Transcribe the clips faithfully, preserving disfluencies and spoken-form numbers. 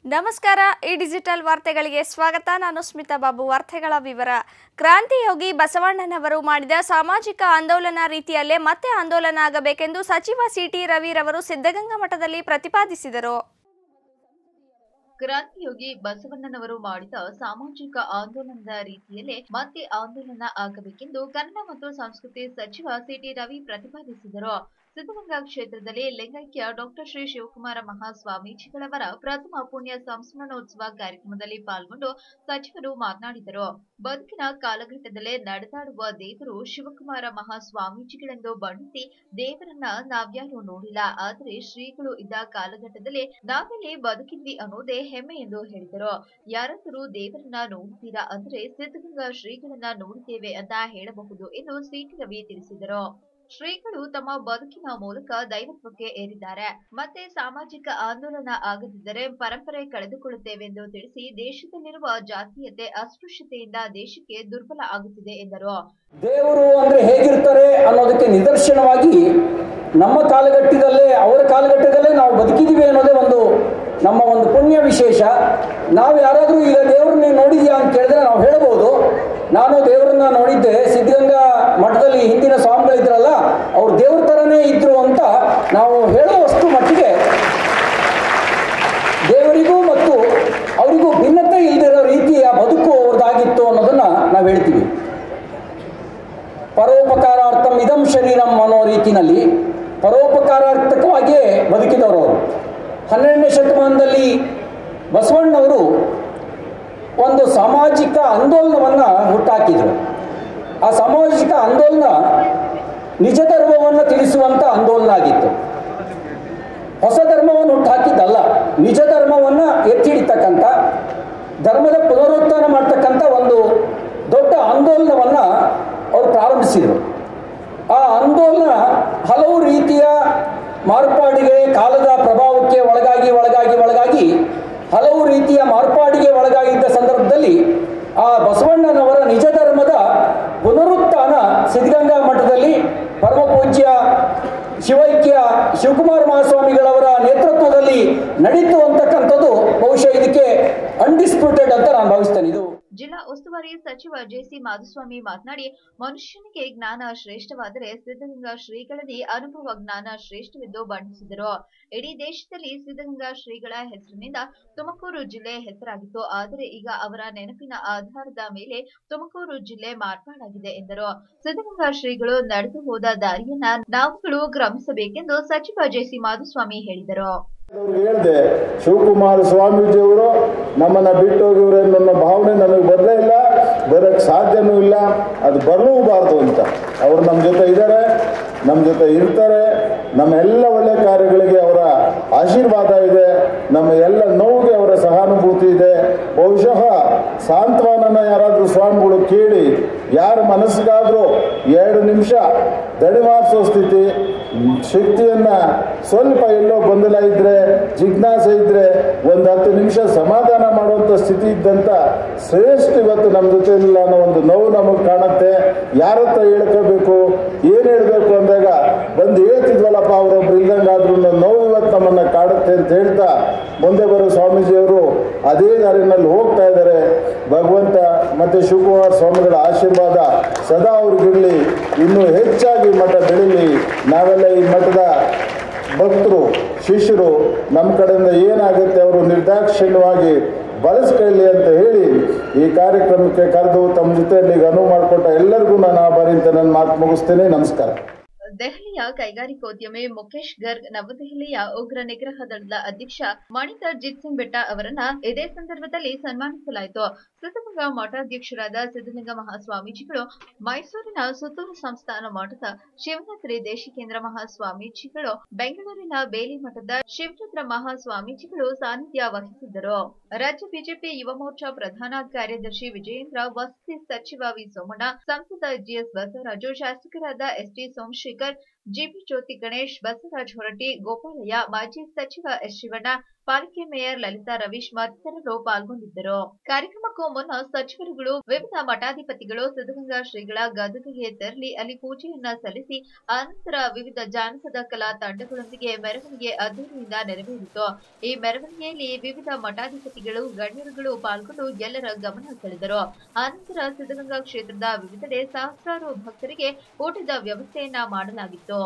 ನಮಸ್ಕಾರ. ಈ ಡಿಜಿಟಲ್ ವಾರ್ತೆಗಳಿಗೆ ಸ್ವಾಗತ. ನಾನು ಸ್ಮಿತಾ ಬಾಬು. ವಾರ್ತೆಗಳ ವಿವರ. ಕ್ರಾಂತಿಯೋಗಿ ಬಸವಣ್ಣನವರು ಮಾಡಿದ ಸಾಮಾಜಿಕ ಆಂದೋಲನ ರೀತಿಯಲ್ಲೇ ಮತ್ತೆ ಆಂದೋಲನ ಆಗಬೇಕೆಂದು ಸಚಿವ ಸಿಟಿ ರವಿ ರವರು ಸಿದ್ಧಗಂಗಾ ಮಠದಲ್ಲಿ ಪ್ರತಿಪಾದಿಸಿದರು. ಕ್ರಾಂತಿಯೋಗಿ ಬಸವಣ್ಣನವರು ಮಾಡಿದ ಸಾಮಾಜಿಕ ಆಂದೋಲನದ ರೀತಿಯಲ್ಲೇ ಮತ್ತೆ ಆಂದೋಲನ ಆಗಬೇಕೆಂದು ಕನ್ನಡ ಮತ್ತು ಸಂಸ್ಕೃತಿ ಸಚಿವ ಸಿಟಿ ರವಿ ಪ್ರತಿಪಾದಿಸಿದರು. ಸಿದ್ಧಗಂಗಾ ಕ್ಷೇತ್ರದಲ್ಲಿ ಲಿಂಗೈಕ್ಯ ಡಾಕ್ಟರ್ ಶ್ರೀ ಶಿವಕುಮಾರ ಮಹಾಸ್ವಾಮೀಜಿಗಳವರ ಪ್ರಥಮ ಪುಣ್ಯ ಸಂಸ್ಮರಣೋತ್ಸವ ಕಾರ್ಯಕ್ರಮದಲ್ಲಿ ಪಾಲ್ಗೊಂಡು ಸಚಿವರು ಮಾತನಾಡಿದರು. ಬದುಕಿನ ಕಾಲಘಟ್ಟದಲ್ಲೇ ನಡೆದಾಡುವ ದೇವರು ಶಿವಕುಮಾರ ಮಹಾಸ್ವಾಮೀಜಿಗಳೆಂದು ಬಣ್ಣಿಸಿ ದೇವರನ್ನ ನಾವ್ಯಾರು ನೋಡಿಲ್ಲ, ಆದರೆ ಶ್ರೀಗಳು ಇದ್ದ ಕಾಲಘಟ್ಟದಲ್ಲೇ ನಾವೆಲ್ಲಿ ಬದುಕಿದ್ವಿ ಅನ್ನೋದೇ ಹೆಮ್ಮೆ ಎಂದು ಹೇಳಿದರು. ಯಾರಾದರೂ ದೇವರನ್ನ ನೋಡಿದ್ದೀರಾ ಅಂದ್ರೆ ಸಿದ್ಧಗಂಗಾ ಶ್ರೀಗಳನ್ನ ನೋಡಿದ್ದೇವೆ ಅಂತ ಹೇಳಬಹುದು ಎಂದು ಸಿಟಿ ರವಿ ತಿಳಿಸಿದರು. ಶ್ರೀಗಳು ತಮ್ಮ ಬದುಕಿನ ಮೂಲಕ ದೈವತ್ವಕ್ಕೆ ಏರಿದ್ದಾರೆ. ಮತ್ತೆ ಸಾಮಾಜಿಕ ಆಂದೋಲನ ಆಗದಿದ್ದರೆ ಪರಂಪರೆ ಕಳೆದುಕೊಳ್ಳುತ್ತೇವೆಂದು ತಿಳಿಸಿ ದೇಶದಲ್ಲಿರುವ ಜಾತೀಯತೆ ಅಸ್ಪೃಶ್ಯತೆಯಿಂದ ದೇಶಕ್ಕೆ ದುರ್ಬಲ ಆಗುತ್ತಿದೆ ಎಂದರು. ದೇವರು ಅಂದ್ರೆ ಹೇಗಿರ್ತಾರೆ ಅನ್ನೋದಕ್ಕೆ ನಿದರ್ಶನವಾಗಿ ನಮ್ಮ ಕಾಲಘಟ್ಟದಲ್ಲೇ ಅವರ ಕಾಲಘಟ್ಟದಲ್ಲೇ ನಾವು ಬದುಕಿದೀವಿ ಅನ್ನೋದೇ ಒಂದು ನಮ್ಮ ಒಂದು ಪುಣ್ಯ ವಿಶೇಷ. ನಾವು ಯಾರಾದರೂ ಈಗ ದೇವ್ರನ್ನ ನೋಡಿದ್ಯಾ ಅಂತ ಕೇಳಿದ್ರೆ ನಾವು ಹೇಳ್ಬೋದು, ನಾನು ದೇವರನ್ನ ನೋಡಿದ್ದೆ, ಸಿದ್ಧಗಂಗಾ ಮಠದಲ್ಲಿ ಹಿಂದಿನ ಸ್ವಾಮಿಗಳಿದ್ರಲ್ಲ ಅವ್ರು ದೇವ್ರ ಥರನೇ ಇದ್ರು ಅಂತ ನಾವು ಹೇಳುವಷ್ಟು ಮಟ್ಟಿಗೆ ದೇವರಿಗೂ ಮತ್ತು ಅವರಿಗೂ ಭಿನ್ನತೆ ಇಲ್ಲದಿರೋ ರೀತಿಯ ಬದುಕು ಅವ್ರದ್ದಾಗಿತ್ತು ಅನ್ನೋದನ್ನ ನಾವು ಹೇಳ್ತೀವಿ. ಪರೋಪಕಾರಾರ್ಥಂ ಇದಂ ಶರೀರಂ ಅನ್ನೋ ರೀತಿಯಲ್ಲಿ ಪರೋಪಕಾರಾರ್ಥಕವಾಗಿಯೇ ಬದುಕಿದವರು ಅವರು. ಹನ್ನೆರಡನೇ ಶತಮಾನದಲ್ಲಿ ಬಸವಣ್ಣವರು ಒಂದು ಸಾಮಾಜಿಕ ಆಂದೋಲನವನ್ನು ಹುಟ್ಟಾಕಿದರು. ಆ ಸಾಮಾಜಿಕ ಆಂದೋಲನ ನಿಜ ಧರ್ಮವನ್ನು ತಿಳಿಸುವಂಥ ಆಂದೋಲನ ಆಗಿತ್ತು. ಹೊಸ ಧರ್ಮವನ್ನು ಹುಟ್ಟಾಕಿದ್ದಲ್ಲ, ನಿಜ ಧರ್ಮವನ್ನು ಎತ್ತಿ ಹಿಡಿತಕ್ಕಂಥ, ಧರ್ಮದ ಪುನರುತ್ಥಾನ ಮಾಡ್ತಕ್ಕಂಥ ಒಂದು ದೊಡ್ಡ ಆಂದೋಲನವನ್ನು ಅವರು ಪ್ರಾರಂಭಿಸಿದರು. ಆ ಆಂದೋಲನ ಹಲವು ರೀತಿಯ ಮಾರ್ಪಾಡಿಗೆ, ಕಾಲದ ಪ್ರಭಾವಕ್ಕೆ ಒಳಗಾಗಿ ಒಳಗಾಗಿ ಒಳಗಾಗಿ ಹಲವು ರೀತಿಯ ಮಾರ್ಪಾಡಿಗೆ ಒಳಗಾಗಿದ್ದ ಸಂದರ್ಭದಲ್ಲಿ ಆ ಬಸವಣ್ಣನವರ ನಿಜ ಧರ್ಮದ ಪುನರುತ್ಥಾನ ಸಿದ್ಧಗಂಗಾ ಮಠದಲ್ಲಿ ಪರಮ ಪೂಜ್ಯ ಶಿವೈಕ್ಯ ಶಿವಕುಮಾರ ಮಹಾಸ್ವಾಮಿಗಳವರ ನೇತೃತ್ವದಲ್ಲಿ ನಡೀತು ಅಂತಕ್ಕಂಥದ್ದು ಬಹುಶಃ ಇದಕ್ಕೆ ಅನ್ಡಿಸ್ಪ್ಯೂಟೆಡ್ ಅಂತ ನಾನು ಭಾವಿಸ್ತೇನೆ. ಇದು ಜಿಲ್ಲಾ ಉಸ್ತುವಾರಿ ಸಚಿವ ಜೆಸಿ ಮಾಧುಸ್ವಾಮಿ ಮಾತನಾಡಿ, ಮನುಷ್ಯನಿಗೆ ಜ್ಞಾನ ಶ್ರೇಷ್ಠವಾದರೆ ಸಿದ್ಧಗಂಗಾ ಶ್ರೀಗಳಲ್ಲಿ ಅನುಭವ ಜ್ಞಾನ ಶ್ರೇಷ್ಠವೆಂದು ಬಣ್ಣಿಸಿದರು. ಇಡೀ ದೇಶದಲ್ಲಿ ಸಿದ್ಧಗಂಗಾ ಶ್ರೀಗಳ ಹೆಸರಿನಿಂದ ತುಮಕೂರು ಜಿಲ್ಲೆ ಹೆಸರಾಗಿತ್ತು. ಆದರೆ ಈಗ ಅವರ ನೆನಪಿನ ಆಧಾರದ ಮೇಲೆ ತುಮಕೂರು ಜಿಲ್ಲೆ ಮಾರ್ಪಾಡಾಗಿದೆ ಎಂದರು. ಸಿದ್ಧಗಂಗಾ ಶ್ರೀಗಳು ನಡೆದು ಹೋದ ದಾರಿಯನ್ನ ನಾವುಗಳು ಕ್ರಮಿಸಬೇಕೆಂದು ಸಚಿವ ಜೆಸಿ ಮಾಧುಸ್ವಾಮಿ ಹೇಳಿದರು. ಹೇಳಿದೆ, ಶಿವಕುಮಾರ ಸ್ವಾಮೀಜಿಯವರು ನಮ್ಮನ್ನ ಬಿಟ್ಟು ಹೋಗಿವ್ರೆ ಅನ್ನೋ ಭಾವನೆ ನಮಗೆ ಬರಲೇ ಇಲ್ಲ, ಬರಕ್ಕೆ ಸಾಧ್ಯನೂ ಇಲ್ಲ, ಅದು ಬರಲೂಬಾರ್ದು ಅಂತ. ಅವರು ನಮ್ಮ ಜೊತೆ ಇದ್ದಾರೆ, ನಮ್ಮ ಜೊತೆ ಇರ್ತಾರೆ. ನಮ್ಮ ಎಲ್ಲ ಒಳ್ಳೆ ಕಾರ್ಯಗಳಿಗೆ ಅವರ ಆಶೀರ್ವಾದ ಇದೆ, ನಮ್ಮ ಎಲ್ಲ ನೋವಿಗೆ ಅವರ ಸಹಾನುಭೂತಿ ಇದೆ. ಬಹುಶಃ ಸಾಂತ್ವನನ ಯಾರಾದರೂ ಸ್ವಾಮಿಗಳು ಕೇಳಿ ಯಾರ ಮನಸ್ಸಿಗಾದರೂ ಎರಡು ನಿಮಿಷ ದಡಿಮಾರಿಸೋ ಸ್ಥಿತಿ, ಶಕ್ತಿಯನ್ನ ಸ್ವಲ್ಪ ಎಲ್ಲೋ ಗೊಂದಲ ಇದ್ರೆ, ಜಿಜ್ಞಾಸೆ ಇದ್ರೆ ಒಂದು ಹತ್ತು ನಿಮಿಷ ಸಮಾಧಾನ ಮಾಡುವಂಥ ಸ್ಥಿತಿ ಇದ್ದಂಥ ಶ್ರೇಷ್ಠ ಇವತ್ತು ನಮ್ಮ ಜೊತೆ ಇಲ್ಲ ಅನ್ನೋ ಒಂದು ನೋವು ನಮಗೆ ಕಾಣುತ್ತೆ. ಯಾರ ಹತ್ರ ಹೇಳ್ಕೋಬೇಕು, ಏನು ಹೇಳಬೇಕು ಅಂದಾಗ ಬಂದು ಹೇಳ್ತಿದ್ವಲ್ಲಪ್ಪ ಅವರೊಬ್ರು ಇಲ್ದಂಗಾದ್ರೂ ನೋವು ಇವತ್ತು ನಮ್ಮನ್ನು ಕಾಡುತ್ತೆ ಅಂತ ಹೇಳ್ತಾ ಮುಂದೆ ಬರೋ ಸ್ವಾಮೀಜಿಯವರು ಅದೇ ದಾರಿನಲ್ಲಿ ಹೋಗ್ತಾ ಇದ್ದಾರೆ. ಭಗವಂತ ಮತ್ತು ಶಿವಕುಮಾರ ಸ್ವಾಮಿಗಳ ಆಶೀರ್ವಾದ ಸದಾ ಅವ್ರಿಗಿರಲಿ, ಇನ್ನೂ ಹೆಚ್ಚಾಗಿ ಮಠ ಬೆಳೀಲಿ. ನಾವೆಲ್ಲ ಈ ಮಠದ ಭಕ್ತರು, ಶಿಷ್ಯರು, ನಮ್ಮ ಕಡೆಯಿಂದ ಏನಾಗುತ್ತೆ ಅವರು ನಿರ್ದಾಕ್ಷಿಣ್ಯವಾಗಿ ಬಳಸ್ಕೊಳ್ಳಿ ಅಂತ ಹೇಳಿ ಈ ಕಾರ್ಯಕ್ರಮಕ್ಕೆ ಕರೆದು ತಮ್ಮ ಜೊತೆಯಲ್ಲಿ ಅನುವು ಮಾಡಿಕೊಟ್ಟ ಎಲ್ಲರಿಗೂ ನಾನು ಆಭಾರಿ ಅಂತ ನನ್ನ ಮಾತು ಮುಗಿಸ್ತೇನೆ. ನಮಸ್ಕಾರ. ದೆಹಲಿಯ ಕೈಗಾರಿಕೋದ್ಯಮಿ ಮುಖೇಶ್ ಗರ್ಗ್, ನವದೆಹಲಿಯ ಉಗ್ರ ನಿಗ್ರಹ ದಳದ ಅಧ್ಯಕ್ಷ ಮಣಿಂದರ್ ಜಿತ್ ಸಿಂಗ್ ಬೆಟ್ಟ ಅವರನ್ನ ಇದೇ ಸಂದರ್ಭದಲ್ಲಿ ಸನ್ಮಾನಿಸಲಾಯಿತು. ಸಿದ್ಧಗಂಗಾ ಮಠಾಧ್ಯಕ್ಷರಾದ ಸಿದ್ಧಲಿಂಗ ಮಹಾಸ್ವಾಮೀಜಿಗಳು, ಮೈಸೂರಿನ ಸುತ್ತೂರು ಸಂಸ್ಥಾನ ಮಠದ ಶಿವರಾತ್ರಿ ದೇಶಿಕೇಂದ್ರ ಮಹಾಸ್ವಾಮೀಜಿಗಳು, ಬೆಂಗಳೂರಿನ ಬೇಲಿ ಮಠದ ಶಿವರುದ್ರ ಮಹಾಸ್ವಾಮೀಜಿಗಳು ಸಾನ್ನಿಧ್ಯ ವಹಿಸಿದ್ದರು. ರಾಜ್ಯ ಬಿಜೆಪಿ ಯುವ ಮೋರ್ಚಾ ಪ್ರಧಾನ ಕಾರ್ಯದರ್ಶಿ ವಿಜಯೇಂದ್ರ, ವಸತಿ ಸಚಿವ ವಿ ಸೋಮಣ್ಣ, ಸಂಸದ ಜಿಎಸ್ ಬಸವರಾಜು, ಶಾಸಕರಾದ S T Somashekar, GP Jyothi Ganesh, Basavaraj Horatti, Gopalaiah, ಮಾಜಿ ಸಚಿವ ಎಸ್ ಶಿವಣ್ಣ, ಪಾಲಿಕೆ ಮೇಯರ್ ಲಲಿತಾ ರವೀಶ್ ಮತ್ತಿತರರು ಪಾಲ್ಗೊಂಡಿದ್ದರು. ಕಾರ್ಯಕ್ರಮಕ್ಕೂ ಮುನ್ನ ಸಚಿವರುಗಳು, ವಿವಿಧ ಮಠಾಧಿಪತಿಗಳು ಸಿದ್ಧಗಂಗಾ ಶ್ರೀಗಳ ಗದ್ದುಗೆಗೆ ತೆರಳಿ ಅಲ್ಲಿ ಪೂಜೆಯನ್ನ ಸಲ್ಲಿಸಿ ಅನಂತರ ವಿವಿಧ ಜಾನಪದ ಕಲಾ ತಂಡಗಳೊಂದಿಗೆ ಮೆರವಣಿಗೆ ಅದ್ದೂರಿಯಿಂದ ನೆರವೇರಿತು. ಈ ಮೆರವಣಿಗೆಯಲ್ಲಿ ವಿವಿಧ ಮಠಾಧಿಪತಿಗಳು, ಗಣ್ಯರುಗಳು ಪಾಲ್ಗೊಂಡು ಎಲ್ಲರ ಗಮನ ಸೆಳೆದರು. ಅನಂತರ ಸಿದ್ಧಗಂಗಾ ಕ್ಷೇತ್ರದ ವಿವಿಧೆಡೆ ಸಹಸ್ರಾರು ಭಕ್ತರಿಗೆ ಊಟದ ವ್ಯವಸ್ಥೆಯನ್ನ ಮಾಡಲಾಗಿತ್ತು.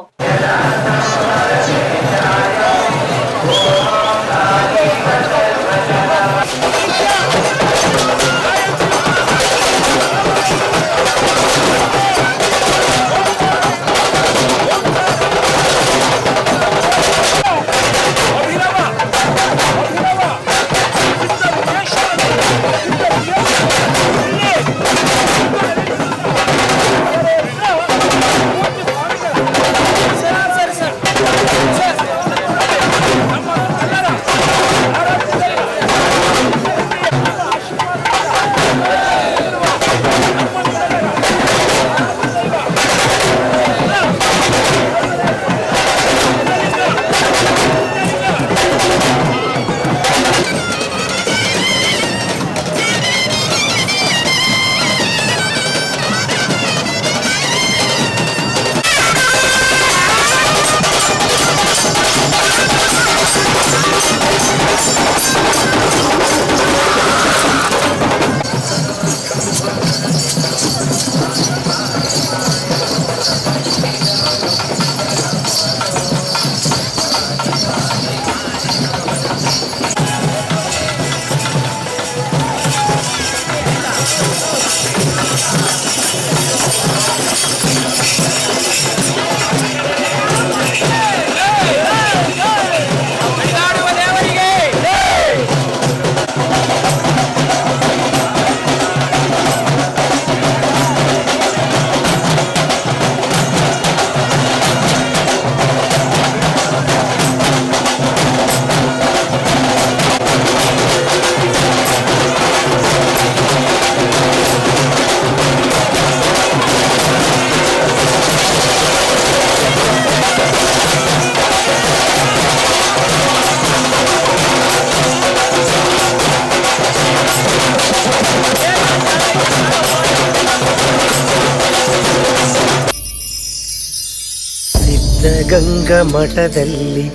ಗಂಗಾ ಮಠದಲ್ಲಿ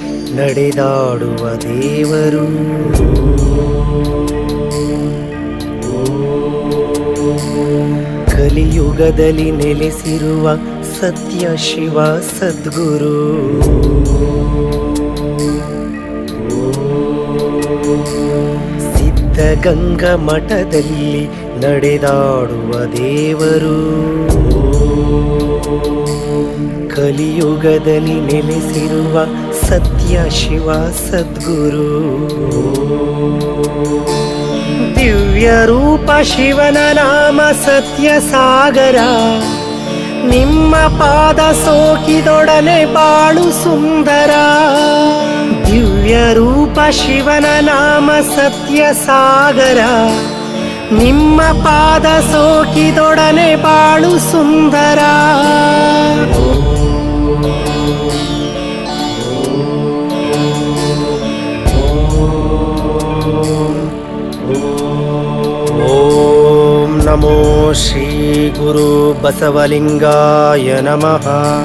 ನಡೆದಾಡುವ ದೇವರು, ಕಲಿಯುಗದಲ್ಲಿ ನೆಲೆಸಿರುವ ಸತ್ಯ ಶಿವ ಸದ್ಗುರು. ಸಿದ್ಧಗಂಗಾ ಮಠದಲ್ಲಿ ನಡೆದಾಡುವ ದೇವರು, ಕಲಿಯುಗದಲ್ಲಿ ನೆಲೆಸಿರುವ ಸತ್ಯ ಶಿವ ಸದ್ಗುರು. ದಿವ್ಯ ರೂಪ ಶಿವನ ನಾಮ ಸತ್ಯ ಸಾಗರ, ನಿಮ್ಮ ಪಾದ ಸೋಕಿದೊಡನೆ ಬಾಳು ಸುಂದರ. ದಿವ್ಯ ರೂಪ ಶಿವನ ನಾಮ ಸತ್ಯ ಸಾಗರ, ನಿಮ್ಮ ಪಾದ ಸೋಕಿದೊಡನೆ ಬಾಳು ಸುಂದರ. ಓಂ ನಮೋ ಶ್ರೀ ಗುರು ಬಸವಲಿಂಗಾಯ ನಮಃ.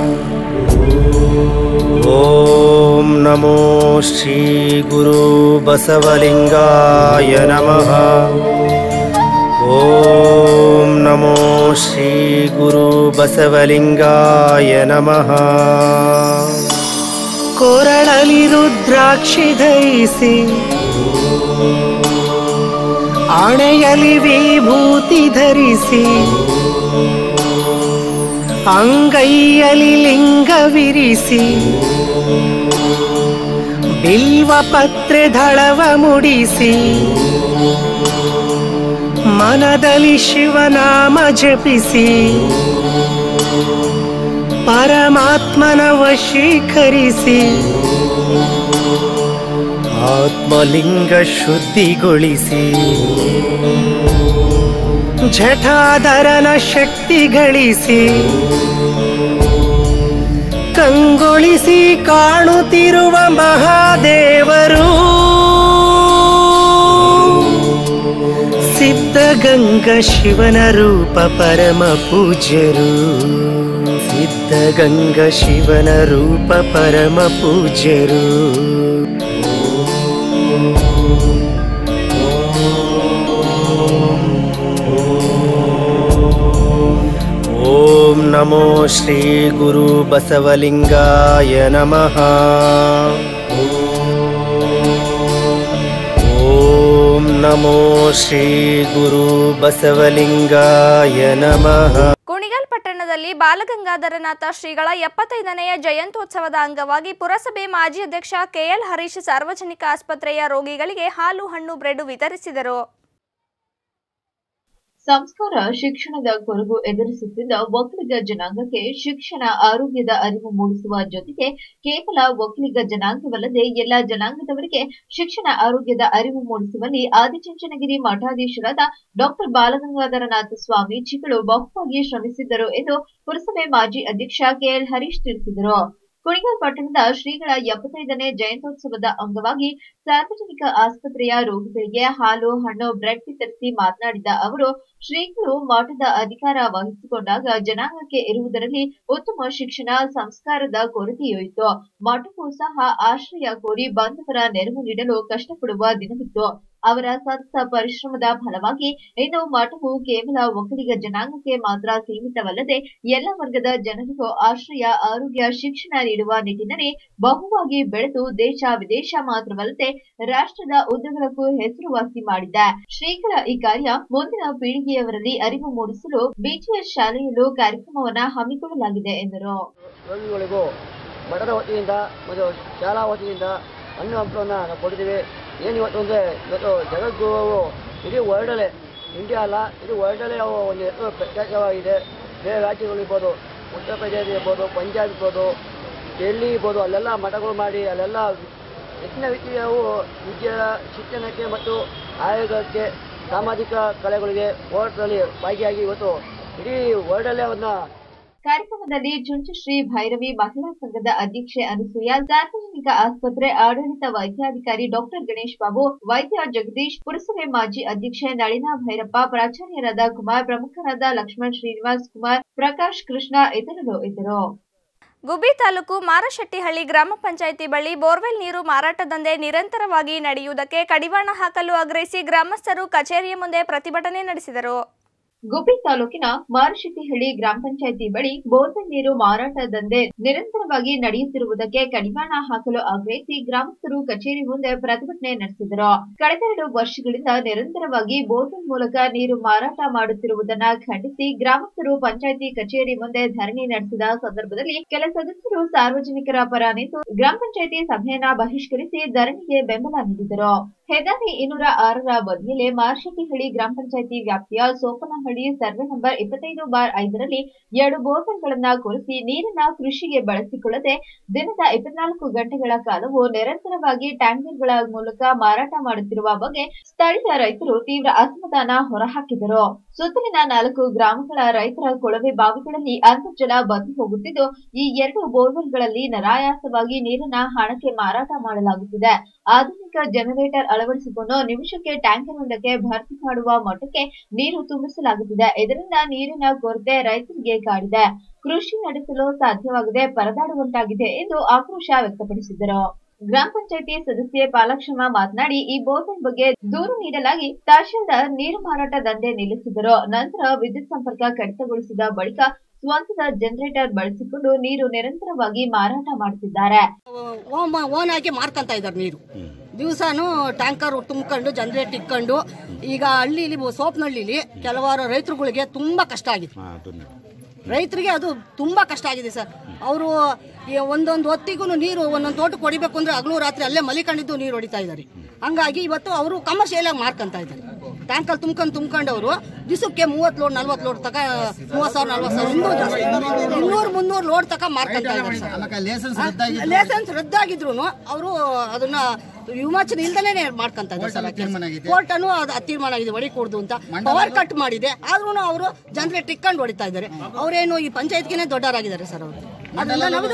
ಓಂ ನಮೋ ಶ್ರೀ ಗುರು ಬಸವಲಿಂಗಾಯ ನಮಃ. ಓಂ ನಮೋ ಶ್ರೀ ಗುರು ಬಸವಲಿಂಗಾಯ ನಮಃ. ಕೊರಳಲಿ ರುದ್ರಾಕ್ಷಿ ಧರಿಸಿ, ಆಣೆಯಲಿ ವಿಭೂತಿ ಧರಿಸಿ, ಅಂಗೈಯಲಿ ಲಿಂಗವಿರಿಸಿ, ಬಿಲ್ವ ಪತ್ರೆ ದಳವ ಮುಡಿಸಿ, ಮನದಲ್ಲಿ ಶಿವನಾಮ ಜಪಿಸಿ, ಪರಮಾತ್ಮನ ವಶೀಕರಿಸಿ, ಆತ್ಮಲಿಂಗ ಶುದ್ಧಿಗೊಳಿಸಿ, ಜಠಾಧರನ ಶಕ್ತಿ ಗಳಿಸಿ, ಕಂಗೊಳಿಸಿ ಕಾಣುತ್ತಿರುವ ಮಹಾದೇವರು ಸಿದ್ಧಗಂಗಾ ಶಿವನ ರೂಪ ಪರಮ ಪೂಜ್ಯರು ಸಿದ್ಧಗಂಗಾ ಶಿವನ ರೂಪ ಪರಮ ಪೂಜ್ಯರು ಓಂ ನಮೋ ಶ್ರೀ ಗುರು ಬಸವಲಿಂಗಾಯ ನಮಃ ಓಂ ನಮೋ ಶ್ರೀ ಗುರು ಬಸವಲಿಂಗಾಯ ನಮಃ. ಕುಣಿಗಲ್ ಪಟ್ಟಣದಲ್ಲಿ ಬಾಲಗಂಗಾಧರನಾಥ ಶ್ರೀಗಳ ಎಪ್ಪತ್ತೈದನೆಯ ಜಯಂತ್ಯೋತ್ಸವದ ಅಂಗವಾಗಿ ಪುರಸಭೆ ಮಾಜಿ ಅಧ್ಯಕ್ಷ ಕೆಎಲ್ ಹರೀಶ್ ಸಾರ್ವಜನಿಕ ಆಸ್ಪತ್ರೆಯ ರೋಗಿಗಳಿಗೆ ಹಾಲು ಹಣ್ಣು ಬ್ರೆಡ್ ವಿತರಿಸಿದರು. ಸಂಸ್ಕಾರ ಶಿಕ್ಷಣದ ಕೊರಗು ಎದುರಿಸುತ್ತಿದ್ದ ಒಕ್ಕಲಿಗ ಜನಾಂಗಕ್ಕೆ ಶಿಕ್ಷಣ ಆರೋಗ್ಯದ ಅರಿವು ಮೂಡಿಸುವ ಜೊತೆಗೆ ಕೇವಲ ಒಕ್ಕಲಿಗ ಜನಾಂಗವಲ್ಲದೆ ಎಲ್ಲಾ ಜನಾಂಗದವರಿಗೆ ಶಿಕ್ಷಣ ಆರೋಗ್ಯದ ಅರಿವು ಮೂಡಿಸುವಲ್ಲಿ ಆದಿಚುಂಚನಗಿರಿ ಮಠಾಧೀಶರಾದ ಡಾಕ್ಟರ್ ಬಾಲಗಂಗಾಧರನಾಥ ಸ್ವಾಮೀಜಿಗಳು ಬಹುವಾಗಿ ಶ್ರಮಿಸಿದ್ದರು ಎಂದು ಪುರಸಭೆ ಮಾಜಿ ಅಧ್ಯಕ್ಷ ಕೆಎಲ್ ಹರೀಶ್ ತಿಳಿಸಿದರು. ಕುಣಿಗಲ್ ಪಟ್ಟಣದ ಶ್ರೀಗಳ ಎಪ್ಪತ್ತೈದನೇ ಜಯಂತ್ಯೋತ್ಸವದ ಅಂಗವಾಗಿ ಸಾರ್ವಜನಿಕ ಆಸ್ಪತ್ರೆಯ ರೋಗಿಗಳಿಗೆ ಹಾಲು ಹಣ್ಣು ಬ್ರೆಡ್ ವಿತರಿಸಿ ಮಾತನಾಡಿದ ಅವರು, ಶ್ರೀಗಳು ಮಠದ ಅಧಿಕಾರ ವಹಿಸಿಕೊಂಡಾಗ ಜನಾಂಗಕ್ಕೆ ಇರುವುದರಲ್ಲಿ ಉತ್ತಮ ಶಿಕ್ಷಣ ಸಂಸ್ಕಾರದ ಕೊರತೆಯಿತ್ತು. ಮಠಕ್ಕೂ ಸಹ ಆಶ್ರಯ ಕೋರಿ ಬಂದವರ ನೆರವು ನೀಡಲು ಕಷ್ಟಪಡುವ ದಿನವಿತ್ತು. ಅವರ ಸತತ ಪರಿಶ್ರಮದ ಫಲವಾಗಿ ಇನ್ನು ಮಠವು ಕೇವಲ ಒಕ್ಕಲಿಗ ಜನಾಂಗಕ್ಕೆ ಮಾತ್ರ ಸೀಮಿತವಲ್ಲದೆ ಎಲ್ಲ ವರ್ಗದ ಜನರಿಗೂ ಆಶ್ರಯ ಆರೋಗ್ಯ ಶಿಕ್ಷಣ ನೀಡುವ ನಿಟ್ಟಿನಲ್ಲಿ ಬಹುವಾಗಿ ಬೆಳೆದು ದೇಶ ವಿದೇಶ ಮಾತ್ರವಲ್ಲದೆ ರಾಷ್ಟ್ರದ ಉದ್ದಗಲಕ್ಕೂ ಹೆಸರುವಾಸಿ ಮಾಡಿದೆ. ಶ್ರೀಗಳ ಈ ಕಾರ್ಯ ಮುಂದಿನ ಪೀಳಿಗೆಯವರಲ್ಲಿ ಅರಿವು ಮೂಡಿಸಲು ಬಿಜಿಎಸ್ ಶಾಲೆಯಲ್ಲೂ ಕಾರ್ಯಕ್ರಮವನ್ನ ಹಮ್ಮಿಕೊಳ್ಳಲಾಗಿದೆ ಎಂದರು. ಮಠದ ವತಿಯಿಂದ ಮತ್ತು ಶಾಲಾ ವತಿಯಿಂದ ಹಣ್ಣು ಹಂಪಲನ್ನು ನಾವು ಕೊಡ್ತೀವಿ. ಏನು ಇವತ್ತು ಅಂದರೆ ಇವತ್ತು ಜಗದ್ಗುರುವು ಇಡೀ ವರ್ಲ್ಡಲ್ಲೇ, ಇಂಡಿಯಾ ಅಲ್ಲ ಇಡೀ ವರ್ಲ್ಡಲ್ಲೇ ಅವು ಒಂದು ಹೆಸರು ಪ್ರಖ್ಯಾತವಾಗಿದೆ. ಬೇರೆ ರಾಜ್ಯಗಳಿರ್ಬೋದು, ಉತ್ತರ ಪ್ರದೇಶ ಇರ್ಬೋದು, ಪಂಜಾಬ್ ಇರ್ಬೋದು, ಡೆಲ್ಲಿ ಇರ್ಬೋದು, ಅಲ್ಲೆಲ್ಲ ಮಠಗಳು ಮಾಡಿ ಅಲ್ಲೆಲ್ಲ ಹೆಚ್ಚಿನ ರೀತಿಯವು ವಿದ್ಯೆ ಶಿಕ್ಷಣಕ್ಕೆ ಮತ್ತು ಆಯೋಗಕ್ಕೆ ಸಾಮಾಜಿಕ ಕಲೆಗಳಿಗೆ ಹೋರಾಟದಲ್ಲಿ ಭಾಗಿಯಾಗಿ ಇವತ್ತು ಇಡೀ ವರ್ಲ್ಡಲ್ಲೇ ಅವನ್ನ. ಕಾರ್ಯಕ್ರಮದಲ್ಲಿ ಚುಂಚಶ್ರೀ ಭೈರವಿ ಮಹಿಳಾ ಸಂಘದ ಅಧ್ಯಕ್ಷೆ ಅನಸೂಯ, ಸಾರ್ವಜನಿಕ ಆಸ್ಪತ್ರೆ ಆಡಳಿತ ವೈದ್ಯಾಧಿಕಾರಿ ಡಾಕ್ಟರ್ ಗಣೇಶ್ ಬಾಬು, ವೈದ್ಯ ಜಗದೀಶ್, ಪುರಸಭೆ ಮಾಜಿ ಅಧ್ಯಕ್ಷೆ ನಳಿನಾ ಭೈರಪ್ಪ, ಪ್ರಾಚಾರ್ಯರಾದ ಕುಮಾರ್, ಪ್ರಮುಖರಾದ ಲಕ್ಷ್ಮಣ್, ಶ್ರೀನಿವಾಸ್ ಕುಮಾರ್, ಪ್ರಕಾಶ್, ಕೃಷ್ಣ ಇತರರು ಇದ್ದರು. ಗುಬ್ಬಿ ತಾಲೂಕು ಮಾರಶೆಟ್ಟಿಹಳ್ಳಿ ಗ್ರಾಮ ಪಂಚಾಯಿತಿ ಬಳಿ ಬೋರ್ವೆಲ್ ನೀರು ಮಾರಾಟ ದಂಧೆ ನಿರಂತರವಾಗಿ ನಡೆಯುವುದಕ್ಕೆ ಕಡಿವಾಣ ಹಾಕಲು ಆಗ್ರಹಿಸಿ ಗ್ರಾಮಸ್ಥರು ಕಚೇರಿಯ ಮುಂದೆ ಪ್ರತಿಭಟನೆ ನಡೆಸಿದರು. ಗುಬ್ಬಿ ತಾಲೂಕಿನ ಮಾರಶೆಟ್ಟಿಹಳ್ಳಿ ಗ್ರಾಮ ಪಂಚಾಯಿತಿ ಬಳಿ ಬೋರ್ವೆಲ್ ನೀರು ಮಾರಾಟ ದಂಧೆ ನಿರಂತರವಾಗಿ ನಡೆಯುತ್ತಿರುವುದಕ್ಕೆ ಕಡಿವಾಣ ಹಾಕಲು ಆಗ್ರಹಿಸಿ ಗ್ರಾಮಸ್ಥರು ಕಚೇರಿ ಮುಂದೆ ಪ್ರತಿಭಟನೆ ನಡೆಸಿದರು. ಕಳೆದೆರಡು ವರ್ಷಗಳಿಂದ ನಿರಂತರವಾಗಿ ಬೋರ್ವೆಲ್ ಮೂಲಕ ನೀರು ಮಾರಾಟ ಮಾಡುತ್ತಿರುವುದನ್ನು ಖಂಡಿಸಿ ಗ್ರಾಮಸ್ಥರು ಪಂಚಾಯಿತಿ ಕಚೇರಿ ಮುಂದೆ ಧರಣಿ ನಡೆಸಿದ ಸಂದರ್ಭದಲ್ಲಿ ಕೆಲ ಸದಸ್ಯರು ಸಾರ್ವಜನಿಕರ ಪರ ನಿಂತು ಗ್ರಾಮ ಪಂಚಾಯಿತಿ ಸಭೆಯನ್ನ ಬಹಿಷ್ಕರಿಸಿ ಧರಣಿಗೆ ಬೆಂಬಲ ನೀಡಿದರು. ಹೆದ್ದಾರಿ ಇನ್ನೂರ ಆರರ ಬದಿಯಲ್ಲೇ ಮಾರಶೆಟ್ಟಿಹಳ್ಳಿ ಗ್ರಾಮ ಪಂಚಾಯಿತಿ ವ್ಯಾಪ್ತಿಯ ಸೋಪನಹಳ್ಳಿ ಸರ್ವೆ ನಂಬರ್ ಇಪ್ಪತ್ತೈದು ಬಾರ್ ಐದರಲ್ಲಿ ಎರಡು ಬೋರ್ವೆಲ್ಗಳನ್ನ ಕೊರೆಸಿ ನೀರನ್ನ ಕೃಷಿಗೆ ಬಳಸಿಕೊಳ್ಳದೆ ದಿನದ ಇಪ್ಪತ್ನಾಲ್ಕು ಗಂಟೆಗಳ ಕಾಲವು ನಿರಂತರವಾಗಿ ಟ್ಯಾಂಕರ್ಗಳ ಮೂಲಕ ಮಾರಾಟ ಮಾಡುತ್ತಿರುವ ಬಗ್ಗೆ ಸ್ಥಳೀಯ ರೈತರು ತೀವ್ರ ಅಸಮಾಧಾನ ಹೊರಹಾಕಿದರು. ಸುತ್ತಲಿನ ನಾಲ್ಕು ಗ್ರಾಮಗಳ ರೈತರ ಕೊಳವೆ ಬಾವಿಗಳಲ್ಲಿ ಅಂತರ್ಜಲ ಬಂದು ಹೋಗುತ್ತಿದ್ದು ಈ ಎರಡು ಬೋರ್ವೆಲ್ಗಳಲ್ಲಿ ನಿರಾಯಾಸವಾಗಿ ನೀರನ್ನ ಹಣಕ್ಕೆ ಮಾರಾಟ ಮಾಡಲಾಗುತ್ತಿದೆ. ಆಧುನಿಕ ಜನರೇಟರ್ ಅಳವಡಿಸಿಕೊಂಡು ನಿಮಿಷಕ್ಕೆ ಟ್ಯಾಂಕರ್ ಒಂದಕ್ಕೆ ಭರ್ತಿ ಮಾಡುವ ಮಟ್ಟಕ್ಕೆ ನೀರು ತುಂಬಿಸಲಾಗುತ್ತಿದೆ. ಇದರಿಂದ ನೀರಿನ ಕೊರತೆ ರೈತರಿಗೆ ಕಾಡಿದೆ. ಕೃಷಿ ನಡೆಸಲು ಸಾಧ್ಯವಾಗದೆ ಪರದಾಡುವಂತಾಗಿದೆ ಎಂದು ಆಕ್ರೋಶ ವ್ಯಕ್ತಪಡಿಸಿದರು. ಗ್ರಾಮ ಪಂಚಾಯಿತಿ ಸದಸ್ಯೆ ಪಾಲಕ್ಷಮ್ಮ ಮಾತನಾಡಿ, ಈ ಬೋರ್ವೆಲ್ ಬಗ್ಗೆ ದೂರು ನೀಡಲಾಗಿ ತಹಶೀಲ್ದಾರ್ ನೀರು ಮಾರಾಟ ದಂಧೆ ನಿಲ್ಲಿಸಿದರು. ನಂತರ ವಿದ್ಯುತ್ ಸಂಪರ್ಕ ಕಡಿತಗೊಳಿಸಿದ ಬಳಿಕ ಸ್ವಂತದ ಜನರೇಟರ್ ಬಳಸಿಕೊಂಡು ನೀರು ನಿರಂತರವಾಗಿ ಮಾರಾಟ ಮಾಡುತ್ತಿದ್ದಾರೆ. ಓನ್ ಆಗಿ ಮಾರ್ಕೊಂತ ಇದ್ದಾರೆ ನೀರು. ದಿವಸಾನು ಟ್ಯಾಂಕರ್ ತುಂಬಿಕೊಂಡು ಜನರೇಟ್ ಇಟ್ಕೊಂಡು ಈಗ ಹಳ್ಳಿಲಿ ಸೋಪನಹಳ್ಳಿಲಿ ಕೆಲವಾರು ರೈತರುಗಳಿಗೆ ತುಂಬಾ ಕಷ್ಟ ಆಗಿದೆ. ರೈತರಿಗೆ ಅದು ತುಂಬಾ ಕಷ್ಟ ಆಗಿದೆ ಸರ್. ಅವರು ಒಂದೊಂದು ಹೊತ್ತಿಗೂ ನೀರು ಒಂದೊಂದು ತೋಟಕ್ಕೆ ಹೊಡಿಬೇಕು ಅಂದ್ರೆ ಹಗಲು ರಾತ್ರಿ ಅಲ್ಲೇ ಮಲಿಕೊಂಡಿದ್ದು ನೀರು ಹೊಡಿತಾ ಇದ್ದಾರೆ. ಹಂಗಾಗಿ ಇವತ್ತು ಅವರು ಕಮರ್ಷಿಯಲ್ ಆಗಿ ಮಾರ್ಕೊಂತ ಇದ್ದಾರೆ. ಟ್ಯಾಂಕರ್ ತುಂಬ್ಕೊಂಡು ತುಂಬ್ಕೊಂಡು ಅವರು ದಿವಸಕ್ಕೆ ಮೂವತ್ತು ಲೋಡ್ ನಲ್ವತ್ತು ಲೋಡ್ ತಕ ಮೂವತ್ತು ಸಾವಿರ ನಲ್ವತ್ತು ಸಾವಿರ ಇನ್ನೂ ಜಾಸ್ತಿ ಇನ್ನೂರು ಮುನ್ನೂರು ಲೋಡ್ ತಕ ಮಾರ್ಕೊಂತ ಇದ್ದಾರೆ. ಲೈಸೆನ್ಸ್ ರದ್ದಾಗಿದ್ರು ಅವರು ಅದನ್ನ ವಿಮೋಚನೆ ಇಲ್ದನೇ ಮಾಡ್ಕೊಂತ ಇದ್ದಾರೆ. ಕೋರ್ಟನು ಅದು ತೀರ್ಮಾನ ಆಗಿದೆ ಹೊಡಿ ಕೊಡುದು ಅಂತ, ಪವರ್ ಕಟ್ ಮಾಡಿದೆ. ಆದ್ರೂ ಅವರು ಜನರೇಟ್ ಇಟ್ಕೊಂಡು ಹೊಡಿತಾ ಇದ್ದಾರೆ. ಅವರೇನು ಈ ಪಂಚಾಯತ್ಗೆ ದೊಡ್ಡವರಾಗಿದ್ದಾರೆ ಸರ್. ಅವರು ಅದರಿಂದ ನಾವು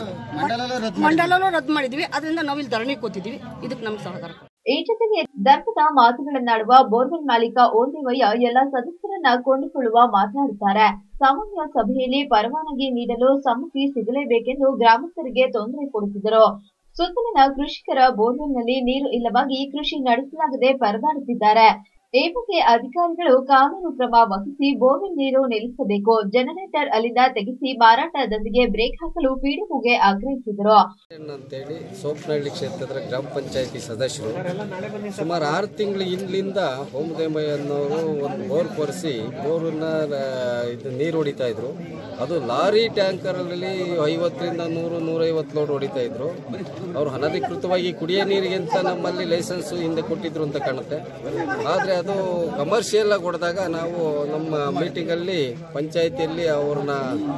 ಮಂಡಲನೂ ರದ್ದು ಮಾಡಿದ್ವಿ. ಅದರಿಂದ ನಾವು ಇಲ್ಲಿ ಧರಣಿ ಕೂತಿದ್ವಿ. ಇದಕ್ಕೆ ನಮ್ಗೆ ಸಹಕಾರ. ಈ ಜೊತೆಗೆ ಧರ್ಮದ ಮಾತುಗಳನ್ನಾಡುವ ಬೋರ್ವೆಲ್ ಮಾಲೀಕ ಓಂದೇವಯ್ಯ ಎಲ್ಲ ಸದಸ್ಯರನ್ನ ಕೊಂಡುಕೊಳ್ಳುವ ಮಾತನಾಡುತ್ತಾರೆ. ಸಾಮಾನ್ಯ ಸಭೆಯಲ್ಲಿ ಪರವಾನಗಿ ನೀಡಲು ಸಮ್ಮತಿ ಸಿಗಲೇಬೇಕೆಂದು ಗ್ರಾಮಸ್ಥರಿಗೆ ತೊಂದರೆ ಕೊಡುತ್ತಿದ್ದರು. ಸುತ್ತಲಿನ ಕೃಷಿಕರ ಬೋರ್ವೆಲ್ನಲ್ಲಿ ನೀರು ಇಲ್ಲವಾಗಿ ಕೃಷಿ ನಡೆಸಲಾಗದೆ ಪರದಾಡುತ್ತಿದ್ದಾರೆ. ಈ ಬಗ್ಗೆ ಅಧಿಕಾರಿಗಳು ಕಾನೂನು ಕ್ರಮ ವಹಿಸಿ ಬೋರ್ವೆಲ್ ನೀರು ನಿಲ್ಲಿಸಬೇಕು. ಜನರೇಟರ್ ಅಲ್ಲಿಂದ ತೆಗೆಸಿ ಮಾರಾಟ ದಂಧೆಗೆ ಬ್ರೇಕ್ ಹಾಕಲು ಪಿಡಿಒಗೆ ಆಗ್ರಹಿಸಿದರು. ಅಂತೇಳಿ ಸೋಪನಹಳ್ಳಿ ಕ್ಷೇತ್ರದ ಗ್ರಾಮ ಪಂಚಾಯತಿ ಸದಸ್ಯರು ಸುಮಾರು ಆರು ತಿಂಗಳ ಹಿಂದ್ಲಿಂದ ಓಂದೇವಯ್ಯ ಅನ್ನೋರು ಒಂದು ಬೋರ್ ಕೊರೆಸಿ ಬೋರನ್ನ ಇದು ನೀರು ಹೊಡಿತಾ ಇದ್ರು. ಅದು ಲಾರಿ ಟ್ಯಾಂಕರಲ್ಲಿ ಐವತ್ತರಿಂದ ನೂರು ನೂರೈವತ್ತು ಲೋಡ್ ಹೊಡಿತಾ ಇದ್ರು. ಅವರು ಅನಧಿಕೃತವಾಗಿ ಕುಡಿಯೋ ನೀರಿಗೆ ಅಂತ ನಮ್ಮಲ್ಲಿ ಲೈಸೆನ್ಸ್ ಹಿಂದೆ ಕೊಟ್ಟಿದ್ರು ಅಂತ ಕಾಣುತ್ತೆ. ಆದರೆ ಅದು ಕಮರ್ಷಿಯಲ್ ಆಗಿ ಹೊಡೆದಾಗ ನಾವು ನಮ್ಮ ಮೀಟಿಂಗಲ್ಲಿ ಪಂಚಾಯತಿಯಲ್ಲಿ ಅವ್ರನ್ನ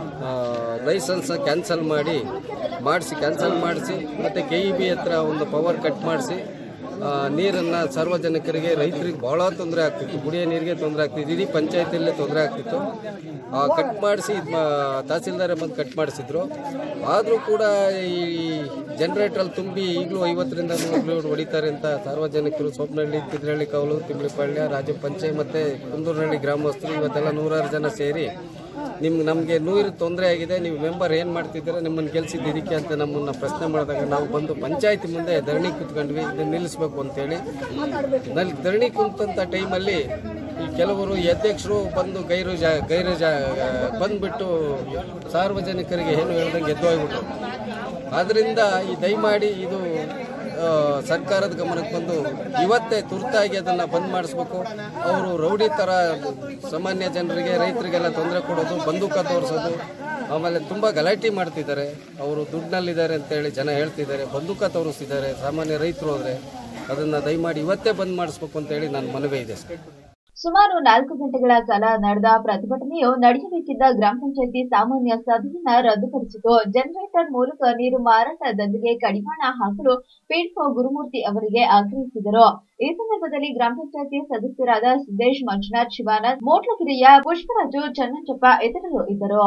ಲೈಸೆನ್ಸ್ ಕ್ಯಾನ್ಸಲ್ ಮಾಡಿ ಮಾಡಿಸಿ ಕ್ಯಾನ್ಸಲ್ ಮಾಡಿಸಿ ಮತ್ತು ಕೆ ಇ ಬಿ ಹತ್ರ ಒಂದು ಪವರ್ ಕಟ್ ಮಾಡಿಸಿ ನೀರನ್ನು ಸಾರ್ವಜನಿಕರಿಗೆ ರೈತರಿಗೆ ಭಾಳ ತೊಂದರೆ ಆಗ್ತಿತ್ತು. ಕುಡಿಯೋ ನೀರಿಗೆ ತೊಂದರೆ ಆಗ್ತಿತ್ತು. ಇಡೀ ಪಂಚಾಯತಿಯಲ್ಲೇ ತೊಂದರೆ ಆಗ್ತಿತ್ತು. ಕಟ್ ಮಾಡಿಸಿ ತಹಸೀಲ್ದಾರ್ ಬಂದು ಕಟ್ ಮಾಡಿಸಿದ್ರು. ಆದರೂ ಕೂಡ ಈ ಜನರೇಟ್ರಲ್ಲಿ ತುಂಬಿ ಈಗಲೂ ಐವತ್ತರಿಂದ ನೂರು ಲೋಡ್ ಹೊಡಿತಾರೆ ಅಂತ ಸಾರ್ವಜನಿಕರು ಸೋಪನಹಳ್ಳಿ, ತಿದ್ರಹಳ್ಳಿ ಕಾವಲು, ತಿಂಬಳಿಪಾಳ್ಯ, ರಾಜ ಪಂಚಾಯತ್ ಮತ್ತು ಕುಂದೂರಿನಹಳ್ಳಿ ಗ್ರಾಮಸ್ಥರು ಇವತ್ತೆಲ್ಲ ನೂರಾರು ಜನ ಸೇರಿ ನಿಮ್ಗೆ ನಮಗೆ ನೀರು ತೊಂದರೆ ಆಗಿದೆ, ನೀವು ಮೆಂಬರ್ ಏನು ಮಾಡ್ತಿದ್ದೀರಾ, ನಿಮ್ಮನ್ನು ಗೆಲ್ಸಿದ್ದು ಇದಕ್ಕೆ ಅಂತ ನಮ್ಮನ್ನು ಪ್ರಶ್ನೆ ಮಾಡಿದಾಗ ನಾವು ಬಂದು ಪಂಚಾಯತಿ ಮುಂದೆ ಧರಣಿ ಕೂತ್ಕೊಂಡ್ವಿ. ಇದನ್ನು ನಿಲ್ಲಿಸ್ಬೇಕು ಅಂತೇಳಿ ನಲ್ಲಿ ಧರಣಿ ಕುಂತಂಥ ಟೈಮಲ್ಲಿ ಈ ಕೆಲವರು ಈ ಅಧ್ಯಕ್ಷರು ಬಂದು ಗೈರು ಜಾ ಗೈರು ಜಾ ಬಂದುಬಿಟ್ಟು ಸಾರ್ವಜನಿಕರಿಗೆ ಏನು ಹೇಳ್ದಂಗೆ ಎದ್ದು ಹೋಗ್ಬಿಟ್ರು. ಆದ್ದರಿಂದ ಈ ದಯಮಾಡಿ ಇದು ಸರ್ಕಾರದ ಗಮನಕ್ಕೆ ಬಂದು ಇವತ್ತೇ ತುರ್ತಾಗಿ ಅದನ್ನು ಬಂದ್ ಮಾಡಿಸ್ಬೇಕು. ಅವರು ರೌಡಿ ಥರ ಸಾಮಾನ್ಯ ಜನರಿಗೆ ರೈತರಿಗೆಲ್ಲ ತೊಂದರೆ ಕೊಡೋದು, ಬಂದೂಕ ತೋರಿಸೋದು, ಆಮೇಲೆ ತುಂಬ ಗಲಾಟೆ ಮಾಡ್ತಿದ್ದಾರೆ. ಅವರು ದುಡ್ಡಿನಲ್ಲಿದ್ದಾರೆ ಅಂತೇಳಿ ಜನ ಹೇಳ್ತಿದ್ದಾರೆ, ಬಂದೂಕ ತೋರಿಸ್ತಿದ್ದಾರೆ. ಸಾಮಾನ್ಯ ರೈತರು ಹೋದರೆ ಅದನ್ನು ದಯಮಾಡಿ ಇವತ್ತೇ ಬಂದ್ ಮಾಡಿಸ್ಬೇಕು ಅಂತೇಳಿ ನನ್ನ ಮನವಿ ಇದೆ ಸರ್. ಸುಮಾರು ನಾಲ್ಕು ಗಂಟೆಗಳ ಕಾಲ ನಡೆದ ಪ್ರತಿಭಟನೆಯು ನಡೆಯಬೇಕಿದ್ದ ಗ್ರಾಮ ಪಂಚಾಯತಿ ಸಾಮಾನ್ಯ ಸಭೆಯನ್ನ ರದ್ದುಪಡಿಸಿತು. ಜನರೇಟರ್ ಮೂಲಕ ನೀರು ಮಾರಾಟ ದಂಧೆಗೆ ಕಡಿವಾಣ ಹಾಕಲು ಪಿಡಿಒ ಗುರುಮೂರ್ತಿ ಅವರಿಗೆ ಆಗ್ರಹಿಸಿದರು. ಈ ಸಂದರ್ಭದಲ್ಲಿ ಗ್ರಾಮ ಪಂಚಾಯತಿ ಸದಸ್ಯರಾದ ಸಿದ್ದೇಶ್, ಮಂಜುನಾಥ್, ಶಿವಾನಂದ್, ಮೋಟ್ಲಗಿರಿಯ ಪುಷ್ಪರಾಜು, ಚನ್ನಚಪ್ಪ ಇತರರು ಇದ್ದರು.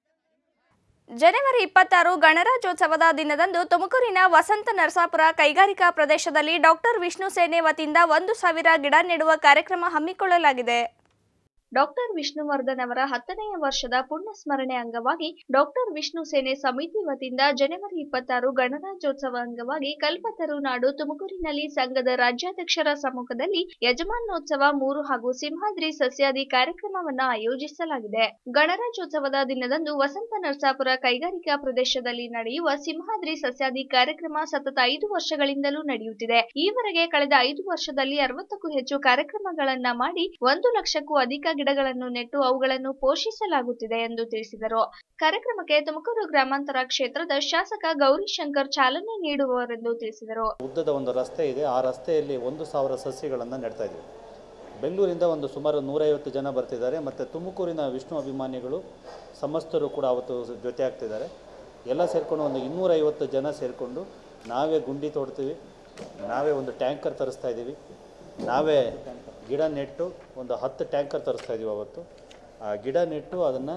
ಜನವರಿ ಇಪ್ಪತ್ತಾರು ಗಣರಾಜ್ಯೋತ್ಸವದ ದಿನದಂದು ತುಮಕೂರಿನ ವಸಂತ ನರಸಾಪುರ ಕೈಗಾರಿಕಾ ಪ್ರದೇಶದಲ್ಲಿ ಡಾಕ್ಟರ್ ವಿಷ್ಣು ಸೇನೆ ವತಿಯಿಂದ ಒಂದು ಸಾವಿರ ಗಿಡ ನೆಡುವ ಕಾರ್ಯಕ್ರಮ ಹಮ್ಮಿಕೊಳ್ಳಲಾಗಿದೆ. ಡಾಕ್ಟರ್ ವಿಷ್ಣುವರ್ಧನ್ ಅವರ ಹತ್ತನೆಯ ವರ್ಷದ ಪುಣ್ಯ ಸ್ಮರಣೆ ಅಂಗವಾಗಿ ಡಾಕ್ಟರ್ ವಿಷ್ಣು ಸೇನೆ ಸಮಿತಿ ವತಿಯಿಂದ ಜನವರಿ ಇಪ್ಪತ್ತಾರು ಗಣರಾಜ್ಯೋತ್ಸವ ಅಂಗವಾಗಿ ಕಲ್ಪತರು ನಾಡು ತುಮಕೂರಿನಲ್ಲಿ ಸಂಘದ ರಾಜ್ಯಾಧ್ಯಕ್ಷರ ಸಮ್ಮುಖದಲ್ಲಿ ಯಜಮಾನೋತ್ಸವ ಮೂರು ಹಾಗೂ ಸಿಂಹಾದ್ರಿ ಸಸ್ಯಾದಿ ಕಾರ್ಯಕ್ರಮವನ್ನು ಆಯೋಜಿಸಲಾಗಿದೆ. ಗಣರಾಜ್ಯೋತ್ಸವದ ದಿನದಂದು ವಸಂತ ನರಸಾಪುರ ಕೈಗಾರಿಕಾ ಪ್ರದೇಶದಲ್ಲಿ ನಡೆಯುವ ಸಿಂಹಾದ್ರಿ ಸಸ್ಯಾದಿ ಕಾರ್ಯಕ್ರಮ ಸತತ ಐದು ವರ್ಷಗಳಿಂದಲೂ ನಡೆಯುತ್ತಿದೆ. ಈವರೆಗೆ ಕಳೆದ ಐದು ವರ್ಷದಲ್ಲಿ ಅರವತ್ತಕ್ಕೂ ಹೆಚ್ಚು ಕಾರ್ಯಕ್ರಮಗಳನ್ನ ಮಾಡಿ ಒಂದು ಲಕ್ಷಕ್ಕೂ ಅಧಿಕ ಗಿಡಗಳನ್ನು ನೆಟ್ಟು ಅವುಗಳನ್ನು ಪೋಷಿಸಲಾಗುತ್ತಿದೆ ಎಂದು ತಿಳಿಸಿದರು. ಕಾರ್ಯಕ್ರಮಕ್ಕೆ ತುಮಕೂರು ಗ್ರಾಮಾಂತರ ಕ್ಷೇತ್ರದ ಶಾಸಕ ಗೌರಿಶಂಕರ್ ಚಾಲನೆ ನೀಡುವವರೆಂದು ತಿಳಿಸಿದರು. ಉದ್ದದ ಒಂದು ರಸ್ತೆ ಇದೆ. ಆ ರಸ್ತೆಯಲ್ಲಿ ಒಂದು ಸಾವಿರ ಸಸಿಗಳನ್ನು ನೆಡ್ತಾ ಇದ್ದೀವಿ. ಬೆಂಗಳೂರಿಂದ ಒಂದು ಸುಮಾರು ನೂರೈವತ್ತು ಜನ ಬರ್ತಿದ್ದಾರೆ. ಮತ್ತು ತುಮಕೂರಿನ ವಿಷ್ಣು ಅಭಿಮಾನಿಗಳು ಸಮಸ್ತರು ಕೂಡ ಅವತ್ತು ಜೊತೆ ಆಗ್ತಿದ್ದಾರೆ. ಎಲ್ಲ ಸೇರಿಕೊಂಡು ಒಂದು ಇನ್ನೂರೈವತ್ತು ಜನ ಸೇರಿಕೊಂಡು ನಾವೇ ಗುಂಡಿ ತೋಡ್ತೀವಿ, ನಾವೇ ಒಂದು ಟ್ಯಾಂಕರ್ ತರಿಸ್ತಾ ಇದ್ದೀವಿ, ನಾವೇ ಗಿಡ ನೆಟ್ಟು ಒಂದು ಹತ್ತು ಟ್ಯಾಂಕರ್ ತರಿಸ್ತಾ ಇದ್ದೀವಿ. ಅವತ್ತು ಆ ಗಿಡ ನೆಟ್ಟು ಅದನ್ನು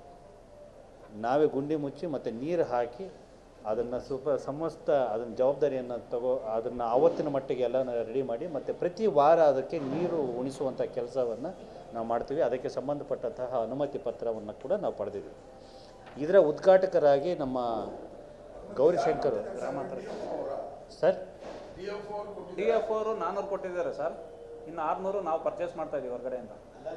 ನಾವೇ ಗುಂಡಿ ಮುಚ್ಚಿ ಮತ್ತು ನೀರು ಹಾಕಿ ಅದನ್ನು ಸೂಪ ಸಮಸ್ತ ಅದನ್ನು ಜವಾಬ್ದಾರಿಯನ್ನು ತಗೋ ಅದನ್ನು ಆವತ್ತಿನ ಮಟ್ಟಿಗೆ ಎಲ್ಲ ರೆಡಿ ಮಾಡಿ ಮತ್ತು ಪ್ರತಿ ವಾರ ಅದಕ್ಕೆ ನೀರು ಉಣಿಸುವಂಥ ಕೆಲಸವನ್ನು ನಾವು ಮಾಡ್ತೀವಿ. ಅದಕ್ಕೆ ಸಂಬಂಧಪಟ್ಟಂತಹ ಅನುಮತಿ ಪತ್ರವನ್ನು ಕೂಡ ನಾವು ಪಡೆದಿದ್ದೀವಿ. ಇದರ ಉದ್ಘಾಟಕರಾಗಿ ನಮ್ಮ ಗೌರಿಶಂಕರ್ ಗ್ರಾಮಾಂತರ ಸರ್ ಡಿ ಎಫ್ ಅವರು ನಾನ್ನೂರು ಕೊಟ್ಟಿದ್ದಾರೆ ಸರ್. ಇನ್ನು ಆರುನೂರು ನಾವು ಪರ್ಚೇಸ್ ಮಾಡ್ತಾ ಇದೀವಿ ಹೊರಗಡೆಯಿಂದ.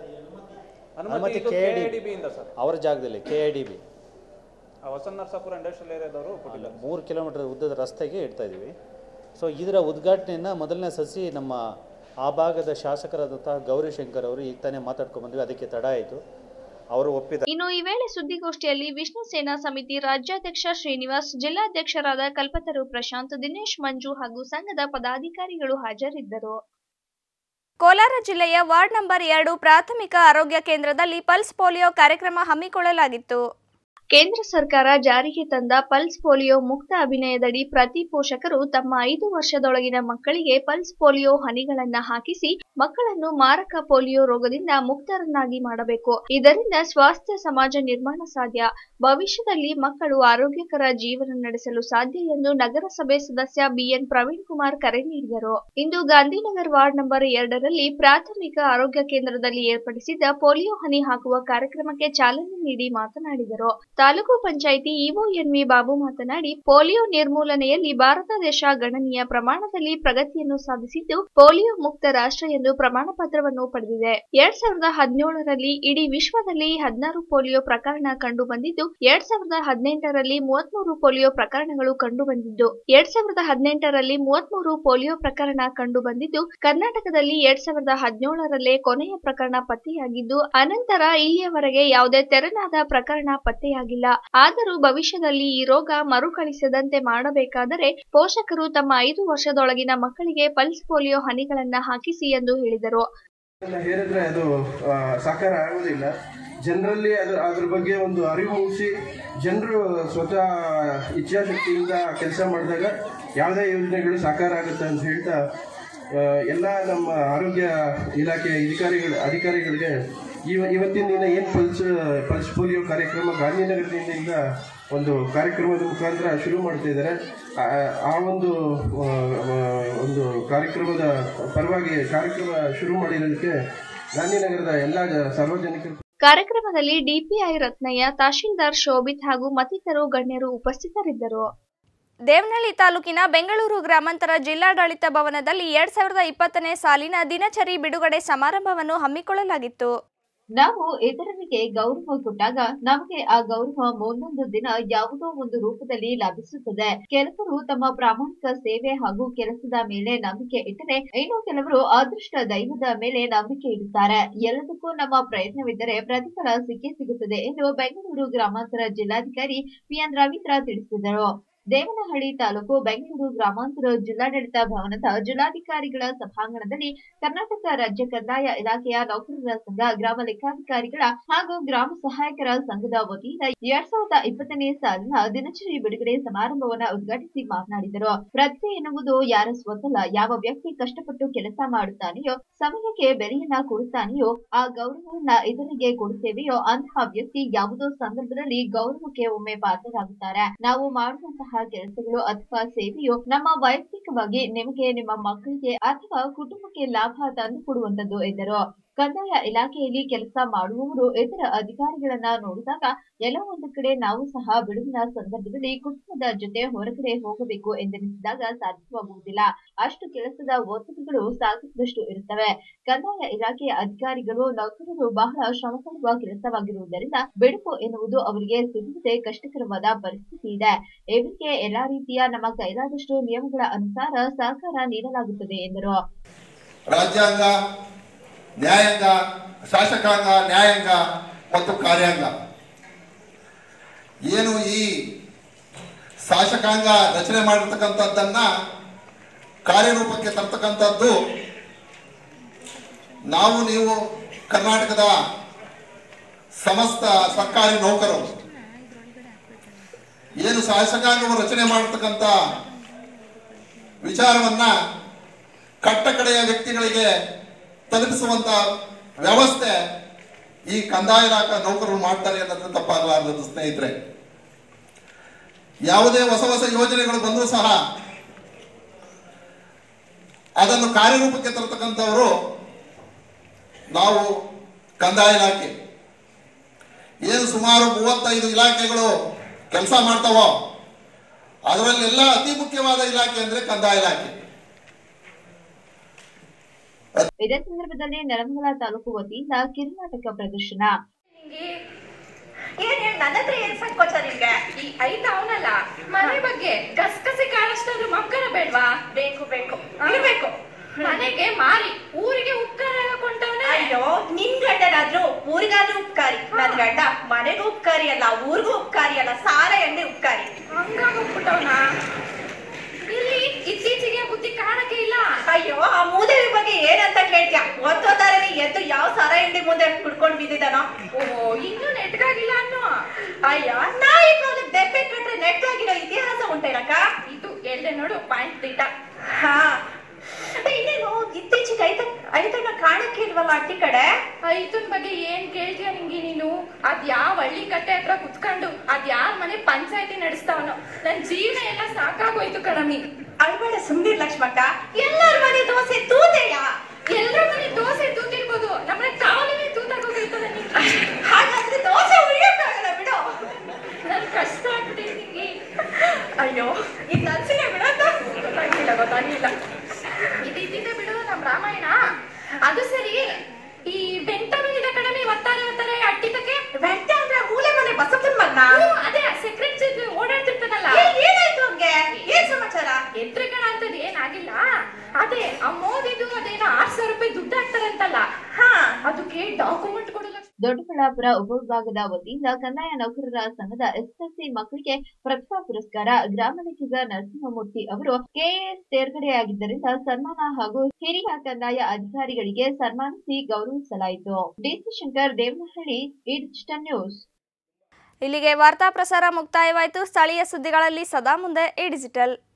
ಅನುಮತಿ ಕೆ ಐ ಡಿ ಬಿ ಇಂದ ಸರ್, ಅವರ ಜಾಗದಲ್ಲಿ K I D B Vasantha Narasapura industrial ಏರಿಯಾದವರು ಕೊಟ್ಟಿಲ್ಲ. ಮೂರು ಕಿಲೋಮೀಟರ್ ಉದ್ದದ ರಸ್ತೆಗೆ ಇಡ್ತಾ ಇದ್ದೀವಿ. ಸೊ ಇದರ ಉದ್ಘಾಟನೆಯನ್ನು ಮೊದಲನೇ ಸಸಿ ನಮ್ಮ ಆ ಭಾಗದ ಶಾಸಕರಾದಂತಹ ಗೌರಿಶಂಕರ್ ಅವರು ಈಗ ತಾನೇ ಮಾತಾಡ್ಕೊಂಡು ಬಂದ್ವಿ. ಅದಕ್ಕೆ ತಡ ಆಯಿತು, ಅವರು ಒಪ್ಪಿದ. ಇನ್ನು ಈ ವೇಳೆ ಸುದ್ದಿಗೋಷ್ಠಿಯಲ್ಲಿ ವಿಷ್ಣು ಸೇನಾ ಸಮಿತಿ ರಾಜ್ಯಾಧ್ಯಕ್ಷ ಶ್ರೀನಿವಾಸ್, ಜಿಲ್ಲಾಧ್ಯಕ್ಷರಾದ ಕಲ್ಪತರು ಪ್ರಶಾಂತ್, ದಿನೇಶ್, ಮಂಜು ಹಾಗೂ ಸಂಘದ ಪದಾಧಿಕಾರಿಗಳು ಹಾಜರಿದ್ದರು. ಕೋಲಾರ ಜಿಲ್ಲೆಯ ವಾರ್ಡ್ ನಂಬರ್ ಎರಡು ಪ್ರಾಥಮಿಕ ಆರೋಗ್ಯ ಕೇಂದ್ರದಲ್ಲಿ ಪಲ್ಸ್ ಪೋಲಿಯೋ ಕಾರ್ಯಕ್ರಮ ಹಮ್ಮಿಕೊಳ್ಳಲಾಗಿತ್ತು. ಕೇಂದ್ರ ಸರ್ಕಾರ ಜಾರಿಗೆ ತಂದ ಪಲ್ಸ್ ಪೋಲಿಯೋ ಮುಕ್ತ ಅಭಿಯಾನದಡಿ ಪ್ರತಿ ಪೋಷಕರು ತಮ್ಮ ಐದು ವರ್ಷದೊಳಗಿನ ಮಕ್ಕಳಿಗೆ ಪಲ್ಸ್ ಪೋಲಿಯೋ ಹನಿಗಳನ್ನ ಹಾಕಿಸಿ ಮಕ್ಕಳನ್ನು ಮಾರಕ ಪೋಲಿಯೋ ರೋಗದಿಂದ ಮುಕ್ತರನ್ನಾಗಿ ಮಾಡಬೇಕು. ಇದರಿಂದ ಸ್ವಾಸ್ಥ್ಯ ಸಮಾಜ ನಿರ್ಮಾಣ ಸಾಧ್ಯ. ಭವಿಷ್ಯದಲ್ಲಿ ಮಕ್ಕಳು ಆರೋಗ್ಯಕರ ಜೀವನ ನಡೆಸಲು ಸಾಧ್ಯ ಎಂದು ನಗರಸಭೆ ಸದಸ್ಯ ಬಿಎನ್ ಪ್ರವೀಣ್ ಕುಮಾರ್ ಕರೆ ನೀಡಿದರು. ಇಂದು ಗಾಂಧಿನಗರ್ ವಾರ್ಡ್ ನಂಬರ್ ಎರಡರಲ್ಲಿ ಪ್ರಾಥಮಿಕ ಆರೋಗ್ಯ ಕೇಂದ್ರದಲ್ಲಿ ಏರ್ಪಡಿಸಿದ್ದ ಪೋಲಿಯೋ ಹನಿ ಹಾಕುವ ಕಾರ್ಯಕ್ರಮಕ್ಕೆ ಚಾಲನೆ ನೀಡಿ ಮಾತನಾಡಿದರು. Taluk panchayat EO N V Babu ಮಾತನಾಡಿ, ಪೋಲಿಯೋ ನಿರ್ಮೂಲನೆಯಲ್ಲಿ ಭಾರತ ದೇಶ ಗಣನೀಯ ಪ್ರಮಾಣದಲ್ಲಿ ಪ್ರಗತಿಯನ್ನು ಸಾಧಿಸಿದ್ದು ಪೋಲಿಯೋ ಮುಕ್ತ ರಾಷ್ಟ್ರ ಎಂದು ಪ್ರಮಾಣ ಪತ್ರವನ್ನು ಪಡೆದಿದೆ. ಎರಡ್ ಸಾವಿರದ ಹದಿನೇಳರಲ್ಲಿ ಇಡೀ ವಿಶ್ವದಲ್ಲಿ ಹದಿನಾರು ಪೋಲಿಯೋ ಪ್ರಕರಣ ಕಂಡು ಬಂದಿದ್ದು, ಎರಡ್ ಸಾವಿರದ ಹದಿನೆಂಟರಲ್ಲಿ ಮೂವತ್ಮೂರು ಪೋಲಿಯೋ ಪ್ರಕರಣಗಳು ಕಂಡು ಬಂದಿದ್ದು ಎರಡ್ ಸಾವಿರದ ಹದಿನೆಂಟರಲ್ಲಿ ಮೂವತ್ಮೂರು ಪೋಲಿಯೋ ಪ್ರಕರಣ ಕಂಡು ಬಂದಿದ್ದು ಕರ್ನಾಟಕದಲ್ಲಿ ಎರಡ್ ಸಾವಿರದ ಹದಿನೇಳರಲ್ಲೇ ಕೊನೆಯ ಪ್ರಕರಣ ಪತ್ತೆಯಾಗಿದ್ದು, ಅನಂತರ ಇಲ್ಲಿಯವರೆಗೆ ಯಾವುದೇ ತೆರನಾದ ಪ್ರಕರಣ ಪತ್ತೆಯಾಗಿಲ್ಲ. ಆದರೂ ಭವಿಷ್ಯದಲ್ಲಿ ಈ ರೋಗ ಮರುಕಳಿಸದಂತೆ ಮಾಡಬೇಕಾದರೆ ಪೋಷಕರು ತಮ್ಮ ಐದು ವರ್ಷದೊಳಗಿನ ಮಕ್ಕಳಿಗೆ ಪಲ್ಸ್ ಪೋಲಿಯೋ ಹನಿಗಳನ್ನ ಹಾಕಿಸಿ ಎಂದು ಹೇಳಿದರು. ಹೇಳಿದ್ರೆ ಅದು ಸಾಕಾರ ಆಗುವುದಿಲ್ಲ. ಜನರಲ್ಲಿ ಅದು ಅದ್ರ ಬಗ್ಗೆ ಒಂದು ಅರಿವು ಮೂಡಿಸಿ ಜನರು ಸ್ವತಃ ಇಚ್ಛಾಶಕ್ತಿಯಿಂದ ಕೆಲಸ ಮಾಡಿದಾಗ ಯಾವುದೇ ಯೋಜನೆಗಳು ಸಾಕಾರ ಆಗುತ್ತೆ ಅಂತ ಹೇಳ್ತಾ ಎಲ್ಲ ನಮ್ಮ ಆರೋಗ್ಯ ಇಲಾಖೆ ಅಧಿಕಾರಿಗಳು ಅಧಿಕಾರಿಗಳಿಗೆ ಇವ ಇವತ್ತಿನ ದಿನ ಏನು ಪಲ್ಸ್ ಪಲ್ಸ್ ಪೋಲಿಯೋ ಕಾರ್ಯಕ್ರಮ ಗಾಂಧಿನಗರದಿಂದ ಒಂದು ಕಾರ್ಯಕ್ರಮದ ಮುಖಾಂತರ ಶುರು ಮಾಡ್ತಾ ಇದ್ದಾರೆ. ಆ ಒಂದು ಒಂದು ಕಾರ್ಯಕ್ರಮದ ಪರವಾಗಿ ಕಾರ್ಯಕ್ರಮ ಶುರು ಮಾಡಿರೋದಕ್ಕೆ ಗಾಂಧಿನಗರದ ಎಲ್ಲ ಸಾರ್ವಜನಿಕರು. ಕಾರ್ಯಕ್ರಮದಲ್ಲಿ ಡಿಪಿಐ ರತ್ನಯ್ಯ, ತಹಶೀಲ್ದಾರ್ ಶೋಭಿತ್ ಹಾಗೂ ಮತ್ತಿತರರು ಗಣ್ಯರು ಉಪಸ್ಥಿತರಿದ್ದರು. ದೇವನಹಳ್ಳಿ ತಾಲೂಕಿನ ಬೆಂಗಳೂರು ಗ್ರಾಮಾಂತರ ಜಿಲ್ಲಾಡಳಿತ ಭವನದಲ್ಲಿ ಎರಡ್ ಸಾವಿರದ ಇಪ್ಪತ್ತನೇ ಸಾಲಿನ ದಿನಚರಿ ಬಿಡುಗಡೆ ಸಮಾರಂಭವನ್ನು ಹಮ್ಮಿಕೊಳ್ಳಲಾಗಿತ್ತು. ನಾವು ಇತರರಿಗೆ ಗೌರವ ಕೊಟ್ಟಾಗ ನಮಗೆ ಆ ಗೌರವ ಮುಂದೊಂದು ದಿನ ಯಾವುದೋ ಒಂದು ರೂಪದಲ್ಲಿ ಲಭಿಸುತ್ತದೆ. ಕೆಲವರು ತಮ್ಮ ಪ್ರಾಮಾಣಿಕ ಸೇವೆ ಹಾಗೂ ಕೆಲಸದ ಮೇಲೆ ನಂಬಿಕೆ ಇಟ್ಟರೆ, ಇನ್ನು ಕೆಲವರು ಅದೃಷ್ಟ ದೈವದ ಮೇಲೆ ನಂಬಿಕೆ ಇಡುತ್ತಾರೆ. ಎಲ್ಲದಕ್ಕೂ ನಮ್ಮ ಪ್ರಯತ್ನವಿದ್ದರೆ ಪ್ರತಿಫಲ ಸಿಕ್ಕೇ ಸಿಗುತ್ತದೆ ಎಂದು ಬೆಂಗಳೂರು ಗ್ರಾಮಾಂತರ ಜಿಲ್ಲಾಧಿಕಾರಿ ಪಿಎನ್ ರವೀಂದ್ರ ತಿಳಿಸಿದರು. ದೇವನಹಳ್ಳಿ ತಾಲೂಕು ಬೆಂಗಳೂರು ಗ್ರಾಮಾಂತರ ಜಿಲ್ಲಾಡಳಿತ ಭವನದ ಜಿಲ್ಲಾಧಿಕಾರಿಗಳ ಸಭಾಂಗಣದಲ್ಲಿ ಕರ್ನಾಟಕ ರಾಜ್ಯ ಕಂದಾಯ ಇಲಾಖೆಯ ನೌಕರರ ಸಂಘ, ಗ್ರಾಮ ಲೆಕ್ಕಾಧಿಕಾರಿಗಳ ಹಾಗೂ ಗ್ರಾಮ ಸಹಾಯಕರ ಸಂಘದ ವತಿಯಿಂದ ಎರಡ್ ಸಾವಿರದ ಇಪ್ಪತ್ತನೇ ಸಾಲಿನ ದಿನಚರಿ ಬಿಡುಗಡೆ ಸಮಾರಂಭವನ್ನು ಉದ್ಘಾಟಿಸಿ ಮಾತನಾಡಿದರು. ಪ್ರತಿಭೆ ಎನ್ನುವುದು ಯಾರ ಸ್ವತ್ತಲ್ಲ. ಯಾವ ವ್ಯಕ್ತಿ ಕಷ್ಟಪಟ್ಟು ಕೆಲಸ ಮಾಡುತ್ತಾನೆಯೋ, ಸಮಯಕ್ಕೆ ಬೆಲೆಯನ್ನ ಕೊಡುತ್ತಾನೆಯೋ, ಆ ಗೌರವವನ್ನ ಇತರರಿಗೆ ಕೊಡುತ್ತೇವೆಯೋ ಅಂತಹ ವ್ಯಕ್ತಿ ಯಾವುದೋ ಸಂದರ್ಭದಲ್ಲಿ ಗೌರವಕ್ಕೆ ಒಮ್ಮೆ ಪಾತ್ರರಾಗುತ್ತಾರೆ. ನಾವು ಮಾಡುವಂತಹ ಕೆಲಸಗಳು ಅಥವಾ ಸೇವೆಯು ನಮ್ಮ ವೈಯಕ್ತಿಕವಾಗಿ ನಿಮಗೆ, ನಿಮ್ಮ ಮಕ್ಕಳಿಗೆ ಅಥವಾ ಕುಟುಂಬಕ್ಕೆ ಲಾಭ ತಂದುಕೊಡುವಂತದ್ದು ಎಂದರು. ಕಂದಾಯ ಇಲಾಖೆಯಲ್ಲಿ ಕೆಲಸ ಮಾಡುವವರು ಇತರ ಅಧಿಕಾರಿಗಳನ್ನ ನೋಡಿದಾಗ ಎಲ್ಲೋ ಒಂದು ಕಡೆ ನಾವು ಸಹ ಬಿಡುವಿನ ಸಂದರ್ಭದಲ್ಲಿ ಕುಟುಂಬದ ಜೊತೆ ಹೊರಗಡೆ ಹೋಗಬೇಕು ಎಂದೆನಿಸಿದಾಗ ಸಾಧ್ಯವಾಗುವುದಿಲ್ಲ. ಅಷ್ಟು ಕೆಲಸದ ಒತ್ತಡಗಳು ಸಾಕಷ್ಟು ಇರುತ್ತವೆ. ಕಂದಾಯ ಇಲಾಖೆಯ ಅಧಿಕಾರಿಗಳು, ನೌಕರರು ಬಹಳ ಶ್ರಮ ಪಡುವ ಕೆಲಸವಾಗಿರುವುದರಿಂದ ಬಿಡುವು ಎನ್ನುವುದು ಅವರಿಗೆ ಸಿಗುವುದೇ ಕಷ್ಟಕರವಾದ ಪರಿಸ್ಥಿತಿ ಇದೆ. ಇವರಿಗೆ ಎಲ್ಲಾ ರೀತಿಯ ನಮ್ಮ ಕೈಲಾದಷ್ಟು ನಿಯಮಗಳ ಅನುಸಾರ ಸಹಕಾರ ನೀಡಲಾಗುತ್ತದೆ ಎಂದರು. ರಾಜ್ಯಾಂಗ, ನ್ಯಾಯಾಂಗ, ಶಾಸಕಾಂಗ, ನ್ಯಾಯಾಂಗ ಮತ್ತು ಕಾರ್ಯಾಂಗ ಏನು ಈ ಶಾಸಕಾಂಗ ರಚನೆ ಮಾಡಿರ್ತಕ್ಕಂಥದ್ದನ್ನ ಕಾರ್ಯರೂಪಕ್ಕೆ ತರ್ತಕ್ಕಂಥದ್ದು ನಾವು ನೀವು ಕರ್ನಾಟಕದ ಸಮಸ್ತ ಸರ್ಕಾರಿ ನೌಕರರು ಏನು ಶಾಸಕಾಂಗವು ರಚನೆ ಮಾಡಿರ್ತಕ್ಕಂಥ ವಿಚಾರವನ್ನ ಕಟ್ಟಕಡೆಯ ವ್ಯಕ್ತಿಗಳಿಗೆ ತಲುಪಿಸುವಂತ ವ್ಯವಸ್ಥೆ ಈ ಕಂದಾಯ ಇಲಾಖೆ ನೌಕರರು ಮಾಡ್ತಾರೆ ಅನ್ನೋದು ತಪ್ಪಾಗಲಾರದು. ಸ್ನೇಹಿತರೆ, ಯಾವುದೇ ಹೊಸ ಹೊಸ ಯೋಜನೆಗಳು ಬಂದರೂ ಸಹ ಅದನ್ನು ಕಾರ್ಯರೂಪಕ್ಕೆ ತರತಕ್ಕಂಥವರು ನಾವು ಕಂದಾಯ ಇಲಾಖೆ. ಏನು ಸುಮಾರು ಮೂವತ್ತೈದು ಇಲಾಖೆಗಳು ಕೆಲಸ ಮಾಡ್ತಾವೋ ಅದರಲ್ಲೆಲ್ಲ ಅತಿ ಮುಖ್ಯವಾದ ಇಲಾಖೆ ಅಂದ್ರೆ ಕಂದಾಯ ಇಲಾಖೆ. ಇದೇ ಸಂದರ್ಭದಲ್ಲಿ ನೆಲಮಂಗಲ ತಾಲೂಕು ವತಿಯಿಂದ ಕಿರುನಾಟಕ ಪ್ರದರ್ಶನ. ಏನ್ ಹೇಳಿ ನನ್ನ ಹತ್ರ ಏನ್ ಸಂಕೋಚ ನಿಮ್ಗೆ? ಈ ಐತ ಅವನಲ್ಲ ಮನೆ ಬಗ್ಗೆ ಗಸಗಸೆ ಕಾಳಷ್ಟಾದ್ರೂ ಮಕ್ಕಳ ಬೇಡ್ವಾ? ಬೇಕು ಬೇಕು ಇರ್ಬೇಕು. ಮನೆಗೆ ಮಾರಿ ಊರಿಗೆ ಉಪಕಾರ ಕೊಂಡವನೇ. ಅಯ್ಯೋ, ನಿನ್ ಗಂಡನಾದ್ರೂ ಊರಿಗಾದ್ರೂ ಉಪಕಾರಿ, ನನ್ ಗಂಡ ಮನೆಗೂ ಉಪಕಾರಿ ಅಲ್ಲ, ಊರಿಗೂ ಉಪಕಾರಿ ಅಲ್ಲ, ಸಾಲ ಎಣ್ಣೆ ಉಪಕಾರಿ. ಹಂಗಾಗ್ಬಿಟ್ಟವನ ಇಲ್ಲಿ ಇತ್ತೀಚೆಗೆ ಬುದ್ಧಿ ಕಾಣಕ್ಕೆ ಇಲ್ಲ. ಅಯ್ಯೋ ಆ ಮೂದೇವಿ ಬಗ್ಗೆ ಏನಂತ ಕೇಳ್ತೀಯ? ಒತ್ತೋತಾರೆ ಎದ್ದು ಯಾವ ಸಾರ ಹಿಂಡಿ ಮುಂದೆ ಕುಡ್ಕೊಂಡ್ ಬಿದ್ದಿದ್ದಾನೋ. ಓಹೋ ಇನ್ನೂ ನೆಟ್ಗಾಗಿಲ್ಲ ಅನ್ನೋ. ಅಯ್ಯೋ ನಾಯಿ ಕಾಲಕ್ಕೆ ದೆಪ್ಪೆ ಕಟ್ರೆ ನೆಟ್ಟಾಗಿರೋ ಇತಿಹಾಸ ಉಂಟೇನಕ್ಕ? ಇದು ಎಲ್ಲೆ ನೋಡು ಪಾಯಿಂಟ್ ತೀಟ. ಹಾ ಇನ್ನೇನು ಇತ್ತೀಚೆಗೆ ಐತ ಐತನ ಕಾಣಕ್ಕೆ ಇಲ್ವಲ್ಲ ಅಟ್ಟಿ ಕಡೆ? ಐತನ್ ಬಗ್ಗೆ ಏನ್ ಕೇಳ್ತೀಯ ನಿಂಗೆ ನೀನು? ಅದ್ ಯಾವ ಹಳ್ಳಿ ಕಟ್ಟೆ ಹತ್ರ ಕುತ್ಕೊಂಡು ಅದ್ ಯಾರ ಮನೆ ಪಂಚಾಯತಿ ನಡೆಸ್ತಾವನೋ. ನನ್ ಜೀವನ ಎಲ್ಲ ಸಾಕಾಗೋಯ್ತು ಕಣಮಿ. ಅಳ್ಬೇಡ ಸುಮ್ನಿರ್ ಲಕ್ಷ್ಮಕ್ಕ. ಎಲ್ಲರ ಮನೆ ದೋಸೆ ತೂತೆಯ? ಎಲ್ಲರ ಮನೆ ದೋಸೆ ತೂತಿರ್ಬೋದು, ನಮ್ಮನೆ ಕಾವಲಿನೇ ತೂತಾಗೋಗೈತದ ನಿಂಗೆ. ಹಾಗಾದ್ರೆ ದೋಸೆ ಉಳಿಯಕ್ಕಾಗಲ್ಲ ಬಿಡು. ನನ್ ಕಷ್ಟ ಆಗ್ಬಿಟ್ಟಿದೆ ನಿಂಗೆ. ಅಯ್ಯೋ ಇದು ನನ್ಸಿಗೆ ಬಿಡತ್ತ? ಗೊತ್ತಾಗಿಲ್ಲ ಗೊತ್ತಾಗಿಲ್ಲ ಇದಿದ್ದ ಬಿಡು ನಮ್ ರಾಮಾಯಣ. ಅದು ಸರಿ, ಈ ಬೆಂಟ ಬಂದಿದ ಕಡಿಮೆ ಒತ್ತಾರೆ ಒತ್ತಾರೆ ಅಟ್ಟಿತಕ್ಕೆ. ಬೆಂಟ ಅಂದ್ರೆ ಮೂಲೆ ಮನೆ ಬಸಪ್ಪನ ಮಗನ? ಅದೇ ಸೆಕ್ರೆಟ್ ಓಡಾಡ್ತಿರ್ತಾನಲ್ಲ. ಏನಾಯ್ತು ಅವ್ಗೆ? ಏನ್ ಸಮಾಚಾರ? ಎತ್ರ ಕಣ ಅಂತದ್ ಏನಾಗಿಲ್ಲ. ಅದೇ ಆ ಮೋದಿದು ಅದೇನೋ ಆರ್ ಸಾವಿರ ರೂಪಾಯಿ ದುಡ್ಡು ಹಾಕ್ತಾರಂತಲ್ಲ, ಹಾ ಅದಕ್ಕೆ ಡಾಕ್ಯುಮೆಂಟ್ ಕೊಡಲ್ಲ. ದೊಡ್ಡಬಳ್ಳಾಪುರ ಉಪವಿಭಾಗದ ವತಿಯಿಂದ ಕಂದಾಯ ನೌಕರರ ಸಂಘದ ಎಸ್ಎಸ್ಸಿ ಮಕ್ಕಳಿಗೆ ಪ್ರತಿಭಾ ಪುರಸ್ಕಾರ. ಗ್ರಾಮ ಲೆಕ್ಕಿಗ ನರಸಿಂಹಮೂರ್ತಿ ಅವರು ಕೆಎಎಸ್ ತೇರ್ಗಡೆಯಾಗಿದ್ದರಿಂದ ಸನ್ಮಾನ ಹಾಗೂ ಹಿರಿಯ ಕಂದಾಯ ಅಧಿಕಾರಿಗಳಿಗೆ ಸನ್ಮಾನಿಸಿ ಗೌರವಿಸಲಾಯಿತು. DC Shankar, Devanahalli, digital news. ಇಲ್ಲಿಗೆ ವಾರ್ತಾ ಪ್ರಸಾರ ಮುಕ್ತಾಯವಾಯಿತು. ಸ್ಥಳೀಯ ಸುದ್ದಿಗಳಲ್ಲಿ ಸದಾ ಮುಂದೆ ಈ ಡಿಜಿಟಲ್.